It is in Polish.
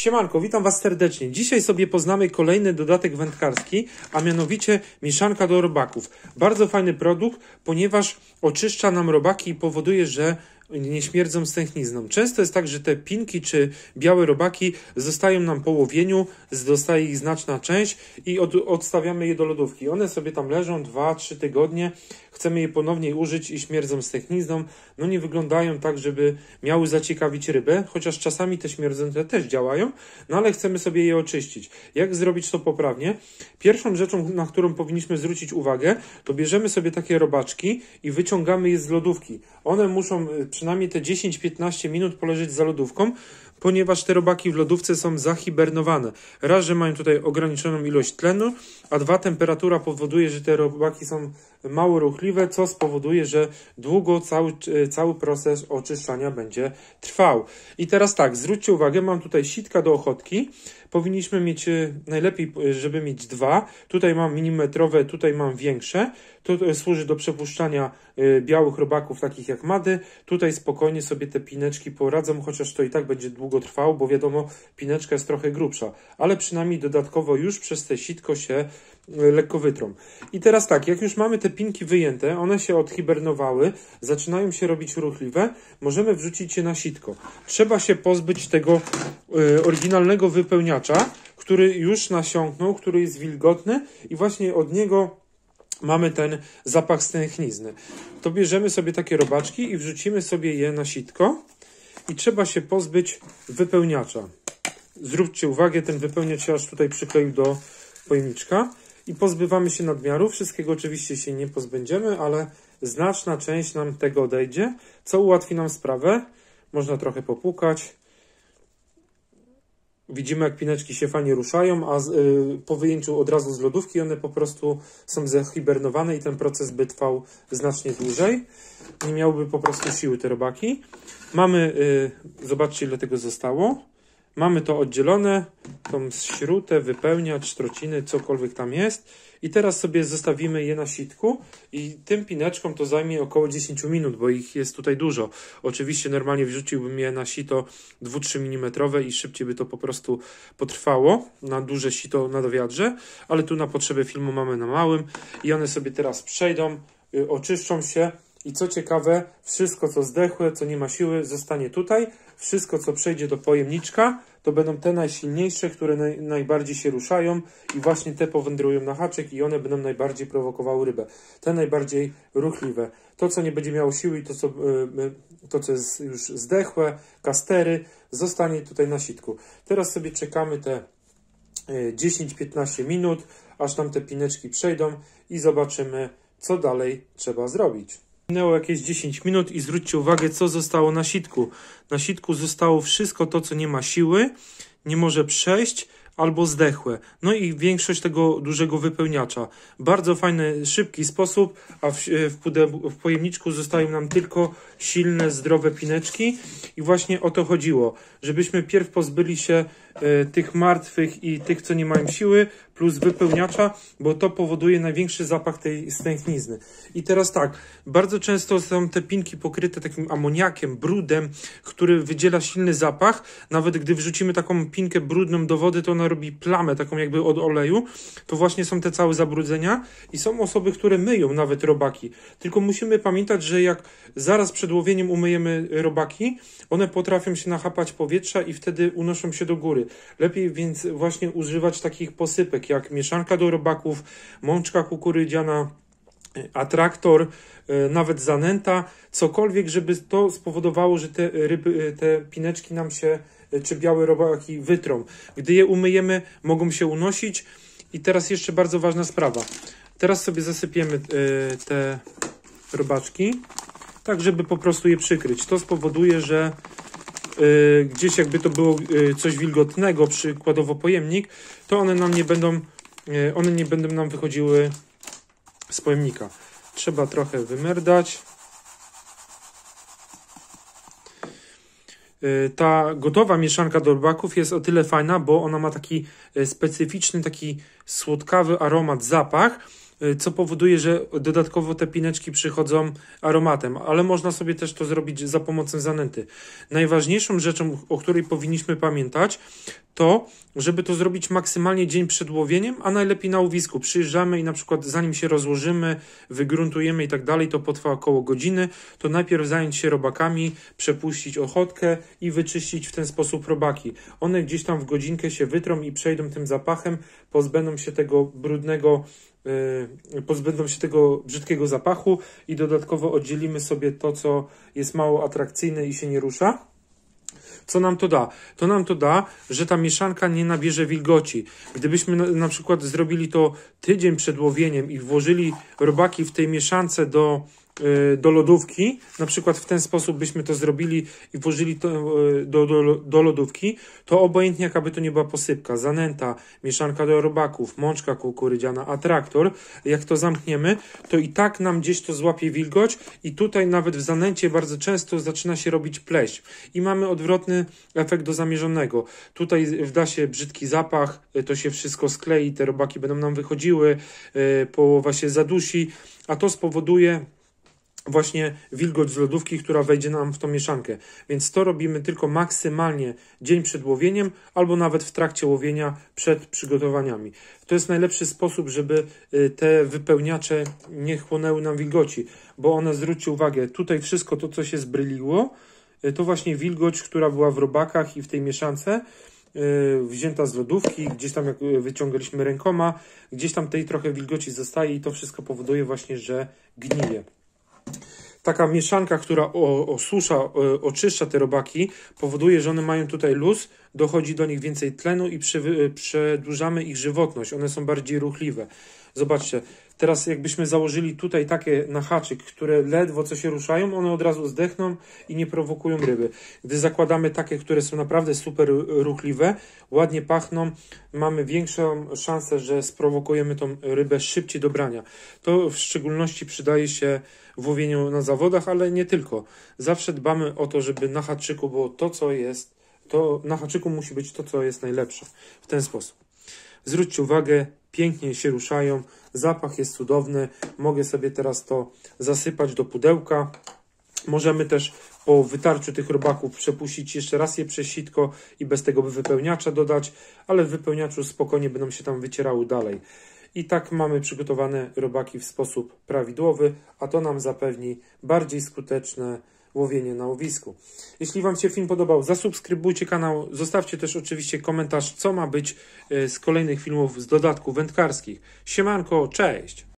Siemanko, witam Was serdecznie. Dzisiaj sobie poznamy kolejny dodatek wędkarski, a mianowicie mieszanka do robaków. Bardzo fajny produkt, ponieważ oczyszcza nam robaki i powoduje, że nie śmierdzą stęchnizną. Często jest tak, że te pinki czy białe robaki zostają nam po łowieniu, zostaje ich znaczna część i odstawiamy je do lodówki. One sobie tam leżą 2-3 tygodnie, chcemy je ponownie użyć i śmierdzą stęchnizną. No nie wyglądają tak, żeby miały zaciekawić rybę, chociaż czasami te śmierdzące też działają, no ale chcemy sobie je oczyścić. Jak zrobić to poprawnie? Pierwszą rzeczą, na którą powinniśmy zwrócić uwagę, to bierzemy sobie takie robaczki i wyciągamy je z lodówki. One muszą przynajmniej te 10-15 minut poleżeć za lodówką, ponieważ te robaki w lodówce są zahibernowane. Raz, że mają tutaj ograniczoną ilość tlenu, a dwa, temperatura powoduje, że te robaki są mało ruchliwe, co spowoduje, że długo cały proces oczyszczania będzie trwał. I teraz tak, zwróćcie uwagę, mam tutaj sitka do ochotki. Powinniśmy mieć, najlepiej, żeby mieć dwa. Tutaj mam milimetrowe, tutaj mam większe. To służy do przepuszczania białych robaków, takich jak mady. Tutaj spokojnie sobie te pineczki poradzą, chociaż to i tak będzie długo trwało, bo wiadomo, pineczka jest trochę grubsza. Ale przynajmniej dodatkowo już przez te sitko się lekko wytrą. I teraz tak, jak już mamy te pinki wyjęte, one się odhibernowały, zaczynają się robić ruchliwe, możemy wrzucić je na sitko. Trzeba się pozbyć tego oryginalnego wypełniacza, który już nasiąknął, który jest wilgotny i właśnie od niego mamy ten zapach stęchnizny. To bierzemy sobie takie robaczki i wrzucimy sobie je na sitko i trzeba się pozbyć wypełniacza. Zwróćcie uwagę, ten wypełniacz się aż tutaj przykleił do pojemniczka i pozbywamy się nadmiaru. Wszystkiego oczywiście się nie pozbędziemy, ale znaczna część nam tego odejdzie, co ułatwi nam sprawę. Można trochę popukać. Widzimy, jak pineczki się fajnie ruszają, a po wyjęciu od razu z lodówki one po prostu są zahibernowane i ten proces by trwał znacznie dłużej. Nie miałyby po prostu siły te robaki. Mamy, zobaczcie, ile tego zostało. Mamy to oddzielone, tą śrutę, wypełniacz, trociny, cokolwiek tam jest. I teraz sobie zostawimy je na sitku i tym pineczkom to zajmie około 10 minut, bo ich jest tutaj dużo. Oczywiście normalnie wrzuciłbym je na sito 2-3 mm i szybciej by to po prostu potrwało na duże sito na wiadrze, ale tu na potrzeby filmu mamy na małym i one sobie teraz przejdą, oczyszczą się. I co ciekawe, wszystko co zdechłe, co nie ma siły, zostanie tutaj. Wszystko co przejdzie do pojemniczka, to będą te najsilniejsze, które najbardziej się ruszają i właśnie te powędrują na haczyk i one będą najbardziej prowokowały rybę. Te najbardziej ruchliwe. To co nie będzie miało siły i to co jest już zdechłe, kastery, zostanie tutaj na sitku. Teraz sobie czekamy te 10-15 minut, aż nam te pineczki przejdą i zobaczymy, co dalej trzeba zrobić. Minęło jakieś 10 minut i zwróćcie uwagę, co zostało na sitku. Na sitku zostało wszystko to, co nie ma siły, nie może przejść albo zdechłe. No i większość tego dużego wypełniacza. Bardzo fajny, szybki sposób, a w pojemniczku zostają nam tylko silne, zdrowe pineczki. I właśnie o to chodziło, żebyśmy pierw pozbyli się tych martwych i tych, co nie mają siły, plus wypełniacza, bo to powoduje największy zapach tej stęchnizny. I teraz tak, bardzo często są te pinki pokryte takim amoniakiem, brudem, który wydziela silny zapach. Nawet gdy wrzucimy taką pinkę brudną do wody, to ona robi plamę, taką jakby od oleju. To właśnie są te całe zabrudzenia i są osoby, które myją nawet robaki. Tylko musimy pamiętać, że jak zaraz przed łowieniem umyjemy robaki, one potrafią się nachapać powietrza i wtedy unoszą się do góry. Lepiej więc właśnie używać takich posypek jak mieszanka do robaków, mączka kukurydziana, atraktor, nawet zanęta, cokolwiek, żeby to spowodowało, że te ryby, te pineczki nam się, czy białe robaki wytrą. Gdy je umyjemy, mogą się unosić. I teraz jeszcze bardzo ważna sprawa. Teraz sobie zasypiemy te robaczki, tak żeby po prostu je przykryć. To spowoduje, że gdzieś jakby to było coś wilgotnego, przykładowo pojemnik, to one nie będą nam wychodziły z pojemnika. Trzeba trochę wymerdać. Ta gotowa mieszanka do robaków jest o tyle fajna, bo ona ma taki specyficzny, taki słodkawy aromat, zapach, co powoduje, że dodatkowo te pineczki przychodzą aromatem, ale można sobie też to zrobić za pomocą zanęty. Najważniejszą rzeczą, o której powinniśmy pamiętać, to, żeby to zrobić maksymalnie dzień przed łowieniem, a najlepiej na łowisku. Przyjeżdżamy i na przykład zanim się rozłożymy, wygruntujemy i tak dalej, to potrwa około godziny, to najpierw zająć się robakami, przepuścić ochotkę i wyczyścić w ten sposób robaki. One gdzieś tam w godzinkę się wytrą i przejdą tym zapachem, pozbędą się tego brudnego, pozbędą się tego brzydkiego zapachu i dodatkowo oddzielimy sobie to, co jest mało atrakcyjne i się nie rusza. Co nam to da? To nam to da, że ta mieszanka nie nabierze wilgoci. Gdybyśmy na przykład zrobili to tydzień przed łowieniem i włożyli robaki w tej mieszance do lodówki, na przykład w ten sposób byśmy to zrobili i włożyli to do lodówki, to obojętnie jaka by to nie była posypka, zanęta, mieszanka do robaków, mączka kukurydziana, atraktor, jak to zamkniemy, to i tak nam gdzieś to złapie wilgoć i tutaj nawet w zanęcie bardzo często zaczyna się robić pleśń i mamy odwrotny efekt do zamierzonego. Tutaj wda się brzydki zapach, to się wszystko sklei, te robaki będą nam wychodziły, połowa się zadusi, a to spowoduje właśnie wilgoć z lodówki, która wejdzie nam w tą mieszankę. Więc to robimy tylko maksymalnie dzień przed łowieniem, albo nawet w trakcie łowienia przed przygotowaniami. To jest najlepszy sposób, żeby te wypełniacze nie chłonęły nam wilgoci, bo one, zwróćcie uwagę, tutaj wszystko to, co się zbryliło, to właśnie wilgoć, która była w robakach i w tej mieszance, wzięta z lodówki, gdzieś tam jak wyciągaliśmy rękoma, gdzieś tam tej trochę wilgoci zostaje i to wszystko powoduje właśnie, że gnije. Taka mieszanka, która osusza, oczyszcza te robaki, powoduje, że one mają tutaj luz, dochodzi do nich więcej tlenu i przedłużamy ich żywotność. One są bardziej ruchliwe. Zobaczcie, teraz jakbyśmy założyli tutaj takie na haczyk, które ledwo co się ruszają, one od razu zdechną i nie prowokują ryby. Gdy zakładamy takie, które są naprawdę super ruchliwe, ładnie pachną, mamy większą szansę, że sprowokujemy tą rybę szybciej do brania. To w szczególności przydaje się w łowieniu na zawodach, ale nie tylko. Zawsze dbamy o to, żeby na haczyku było to, co jest, to na haczyku musi być to, co jest najlepsze. W ten sposób. Zwróćcie uwagę, pięknie się ruszają, zapach jest cudowny. Mogę sobie teraz to zasypać do pudełka. Możemy też po wytarciu tych robaków przepuścić jeszcze raz je przez sitko i bez tego wypełniacza dodać, ale w wypełniaczu spokojnie będą się tam wycierały dalej. I tak mamy przygotowane robaki w sposób prawidłowy, a to nam zapewni bardziej skuteczne łowienie na łowisku. Jeśli Wam się film podobał, zasubskrybujcie kanał, zostawcie też oczywiście komentarz, co ma być z kolejnych filmów z dodatków wędkarskich. Siemanko, cześć!